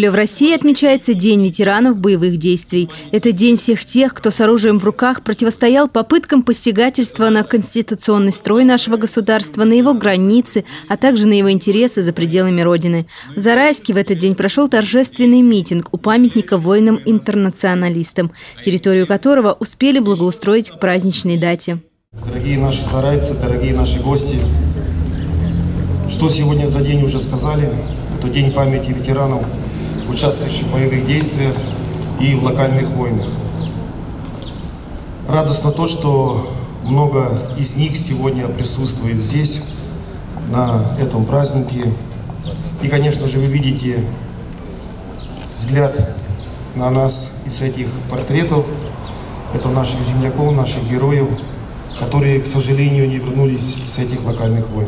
июля в России отмечается День ветеранов боевых действий. Это день всех тех, кто с оружием в руках противостоял попыткам посягательства на конституционный строй нашего государства, на его границы, а также на его интересы за пределами Родины. В Зарайске в этот день прошел торжественный митинг у памятника воинам-интернационалистам, территорию которого успели благоустроить к праздничной дате. Дорогие наши зарайцы, дорогие наши гости, что сегодня за день уже сказали? Это день памяти ветеранов, участвующих в боевых действиях и в локальных войнах. Радостно то, что много из них сегодня присутствует здесь, на этом празднике. И, конечно же, вы видите взгляд на нас из этих портретов. Это наших земляков, наших героев, которые, к сожалению, не вернулись с этих локальных войн.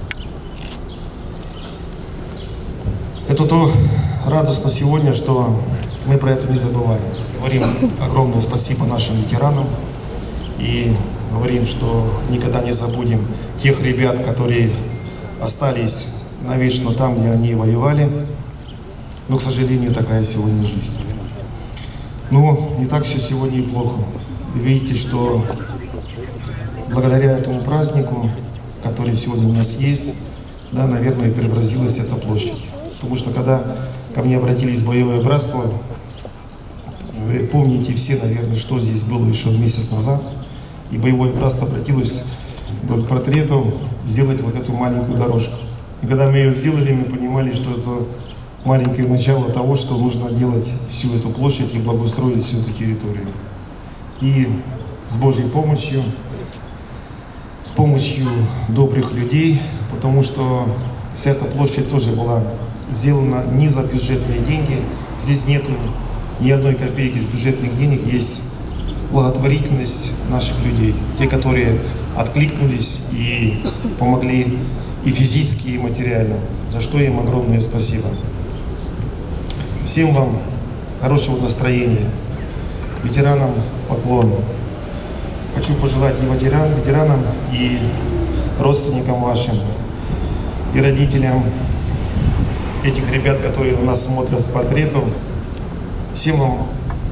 Это то радостно сегодня, что мы про это не забываем. Говорим огромное спасибо нашим ветеранам и говорим, что никогда не забудем тех ребят, которые остались навечно там, где они воевали. Но, к сожалению, такая сегодня жизнь. Но не так все сегодня и плохо. Вы видите, что благодаря этому празднику, который сегодня у нас есть, да, наверное, преобразилась эта площадь. Потому что когда ко мне обратились боевое братство, вы помните все, наверное, что здесь было еще месяц назад. И боевое братство обратилось вдоль портретов сделать вот эту маленькую дорожку. И когда мы ее сделали, мы понимали, что это маленькое начало того, что нужно делать всю эту площадь и благоустроить всю эту территорию. И с Божьей помощью, с помощью добрых людей, потому что вся эта площадь тоже была сделана не за бюджетные деньги. Здесь нету ни одной копейки с бюджетных денег, есть благотворительность наших людей. Те, которые откликнулись и помогли и физически, и материально, за что им огромное спасибо. Всем вам хорошего настроения, ветеранам поклон. Хочу пожелать и ветеранам, и родственникам вашим, и родителям этих ребят, которые на нас смотрят с портретов. Всем вам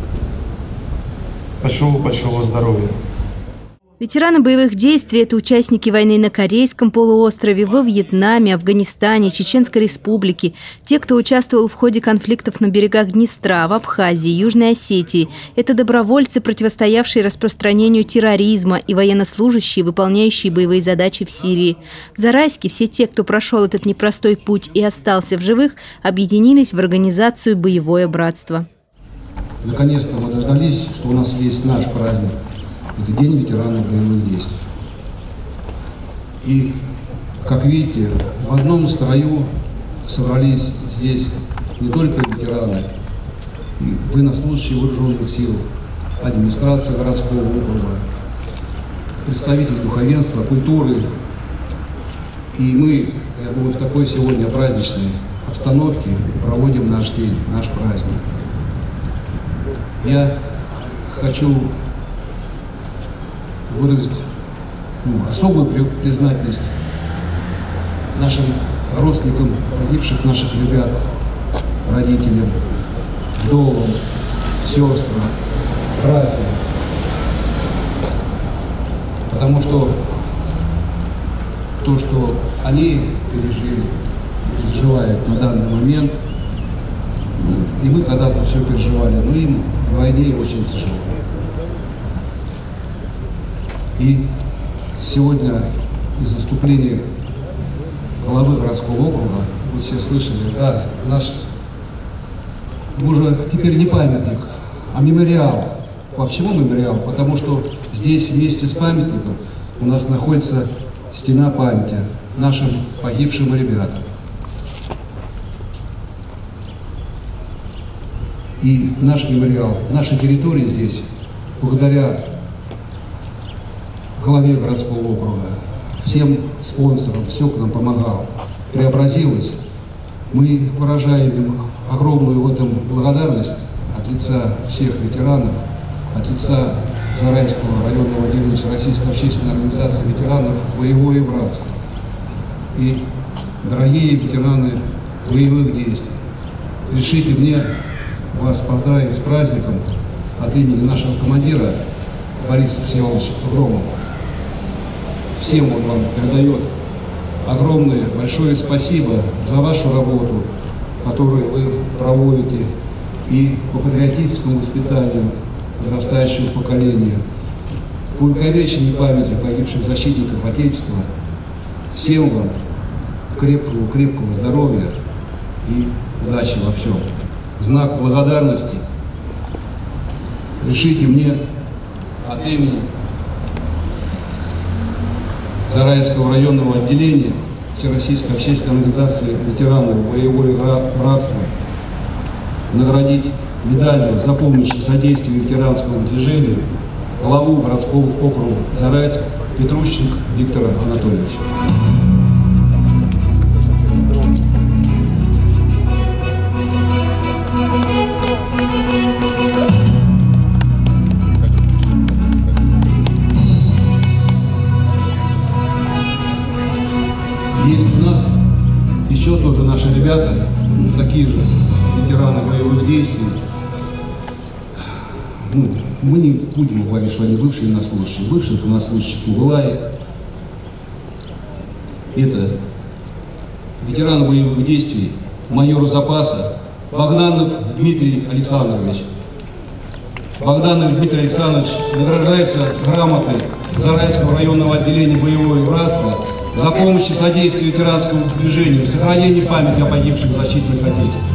большого здоровья. Ветераны боевых действий – это участники войны на Корейском полуострове, во Вьетнаме, Афганистане, Чеченской Республике, те, кто участвовал в ходе конфликтов на берегах Днестра, в Абхазии, Южной Осетии. Это добровольцы, противостоявшие распространению терроризма, и военнослужащие, выполняющие боевые задачи в Сирии. В Зарайске все те, кто прошел этот непростой путь и остался в живых, объединились в организацию «Боевое братство». Наконец-то мы дождались, что у нас есть наш праздник. Это День ветеранов боевых действий. И, как видите, в одном строю собрались здесь не только ветераны, и военнослужащие вооруженных сил, администрация городского округа, представители духовенства, культуры. И мы, я думаю, в такой сегодня праздничной обстановке проводим наш день, наш праздник. Я хочу выразить особую признательность нашим родственникам погибших наших ребят, родителям, вдовам, сестрам, братьям. Потому что то, что они пережили, переживают на данный момент, и мы когда-то все переживали, но им в войне очень тяжело. И сегодня из выступления главы городского округа вы все слышали, да, наш уже теперь не памятник, а мемориал. Почему мемориал? Потому что здесь вместе с памятником у нас находится стена памяти нашим погибшим ребятам. И наш мемориал, наша территория здесь, благодаря главе городского округа, всем спонсорам, все, кто нам помогал, преобразилось. Мы выражаем им огромную в этом благодарность от лица всех ветеранов, от лица Зарайского районного отделения Всероссийской общественной организации ветеранов «Боевое братство». И, дорогие ветераны боевых действий, Решите мне вас поздравить с праздником от имени нашего командира Бориса Всеволодовича Громова. Всем он вам передает огромное, большое спасибо за вашу работу, которую вы проводите и по патриотическому воспитанию подрастающего поколения, по увековеченной памяти погибших защитников Отечества. Всем вам крепкого здоровья и удачи во всем. В знак благодарности решите мне от имени Зарайского районного отделения Всероссийской общественной организации ветеранов боевое братство наградить медалью за помощь и содействие ветеранскому движению главу городского округа Зарайск Петрущенко Виктора Анатольевича. Есть у нас еще тоже наши ребята, такие же ветераны боевых действий. Мы не будем говорить, что они бывшие военнослужащие. Бывших военнослужащих не бывает. Это ветеран боевых действий, майор запаса Богданов Дмитрий Александрович. Богданов Дмитрий Александрович награждается грамотой Зарайского районного отделения боевое братство за помощь и содействие ветеранскому движению, сохранение памяти о погибших защитниках Отечества.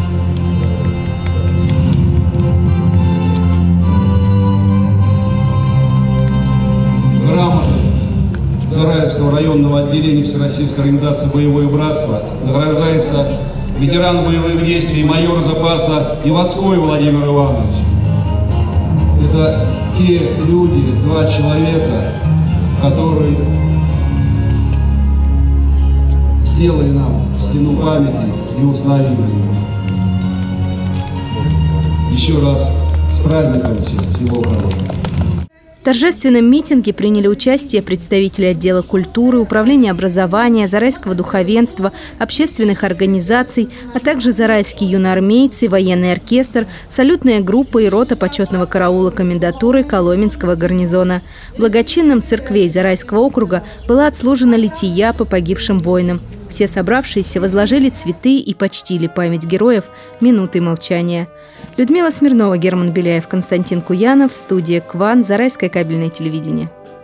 Грамотой Зарайского районного отделения Всероссийской организации боевое братство награждается ветеран боевых действий, майор запаса Ивацкой Владимир Иванович. Это те люди, два человека, которые сделали нам стену памяти и установили ее. Еще раз с праздником всего хорошего. В торжественном митинге приняли участие представители отдела культуры, управления образования, зарайского духовенства, общественных организаций, а также зарайские юноармейцы, военный оркестр, салютная группа и рота почетного караула комендатуры Коломенского гарнизона. В благочинном церквей Зарайского округа была отслужена лития по погибшим воинам. Все собравшиеся возложили цветы и почтили память героев минутой молчания. Людмила Смирнова, Герман Беляев, Константин Куянов, студия КВАН, Зарайское кабельное телевидение.